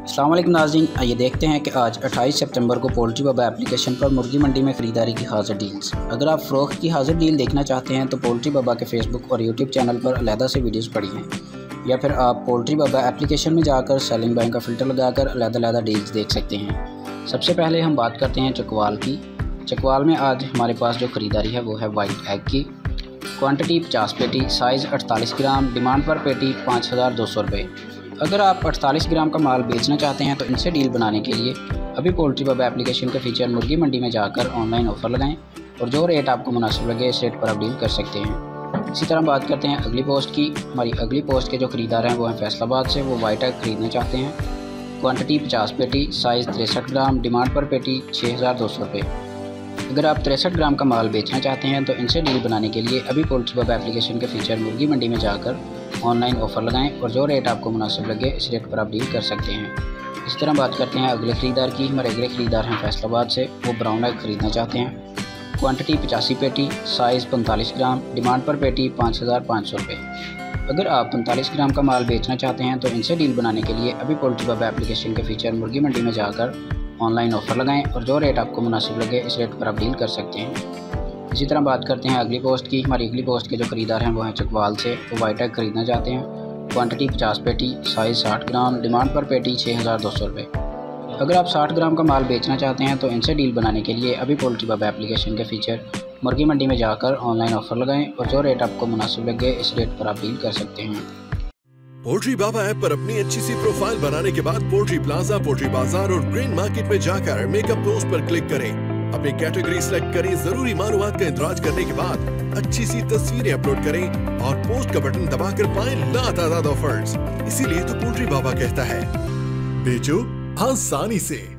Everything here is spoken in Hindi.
अस्सलाम वालेकुम नाज़रीन, आइए देखते हैं कि आज 28 सितंबर को पोल्ट्री बाबा एप्लीकेशन पर मुर्गी मंडी में ख़रीदारी की हाज़िर डील्स। अगर आप फ़रोख्त की हाज़िर डील देखना चाहते हैं तो पोल्ट्री बाबा के फेसबुक और यूट्यूब चैनल पर अलहदा से वीडियोस पड़ी हैं, या फिर आप पोल्ट्री बाबा एप्लीकेशन में जाकर सेलिंग बाइंग का फ़िल्टर लगाकर अलहदा डील्स देख सकते हैं। सबसे पहले हम बात करते हैं चकवाल की। चकवाल में आज हमारे पास जो ख़रीदारी है वो है वाइट एग की। क्वांटिटी 50 पेटी, साइज़ 48 ग्राम, डिमांड पर पेटी 5200 रुपये। अगर आप 48 ग्राम का माल बेचना चाहते हैं तो इनसे डील बनाने के लिए अभी पोल्ट्री बाबा एप्लीकेशन के फीचर मुर्गी मंडी में जाकर ऑनलाइन ऑफ़र लगाएं और जो रेट आपको मुनासिब लगे इस रेट पर आप डील कर सकते हैं। इसी तरह बात करते हैं अगली पोस्ट की। हमारी अगली पोस्ट के जो ख़रीदार हैं वो हैं फैसलाबाद से। वो वाइट एग ख़रीदना चाहते हैं। क्वांटिटी 50 पेटी, साइज़ 63 ग्राम, डिमांड पर पेटी 6200 रुपये। अगर आप 63 ग्राम का माल बेचना चाहते हैं तो इनसे डील बनाने के लिए अभी पोल्ट्री बाबा एप्लीकेशन के फीचर मुर्गी मंडी में जाकर ऑनलाइन ऑफ़र लगाएं और जो रेट आपको मुनासिब लगे इस रेट पर आप डील कर सकते हैं। इस तरह बात करते हैं अगले ख़रीदार की। हमारे अगले ख़रीदार हैं फैसलाबाद से। वो ब्राउन एग ख़रीदना चाहते हैं। क्वांटिटी 85 पेटी, साइज़ 45 ग्राम, डिमांड पर पेटी 5500 रुपये। अगर आप 45 ग्राम का माल बेचना चाहते हैं तो इनसे डील बनाने के लिए अभी पोल्ट्री बाबा एप्लीकेशन के फीचर मुर्गी मंडी में जाकर ऑनलाइन ऑफ़र लगाएं और जो रेट आपको मुनासिब लगे इस रेट पर आप डील कर सकते हैं। इसी तरह बात करते हैं अगली पोस्ट की। हमारी अगली पोस्ट के जो ख़रीदार हैं वो हैं चकवाल से। वो वाइट एग ख़रीदना चाहते हैं। क्वांटिटी 50 पेटी, साइज़ 60 ग्राम, डिमांड पर पेटी 6200 रुपये। अगर आप 60 ग्राम का माल बेचना चाहते हैं तो इनसे डील बनाने के लिए अभी पोल्ट्री बाबा एप्लीकेशन के फीचर मुर्गी मंडी में जाकर ऑनलाइन ऑफ़र लगाएं और जो रेट आपको मुनासिब लगे इस रेट पर आप डील कर सकते हैं। पोल्ट्री बाबा ऐप पर अपनी अच्छी सी प्रोफाइल बनाने के बाद पोल्ट्री प्लाजा, पोल्ट्री बाजार और ग्रीन मार्केट में जाकर मेकअप पोस्ट पर क्लिक करें। अपनी कैटेगरी सिलेक्ट करें। जरूरी मालूमात का इंतराज करने के बाद अच्छी सी तस्वीरें अपलोड करें और पोस्ट का बटन दबाकर पाएं लातादाद ऑफर्स। इसीलिए तो पोल्ट्री बाबा कहता है बेचो आसानी से।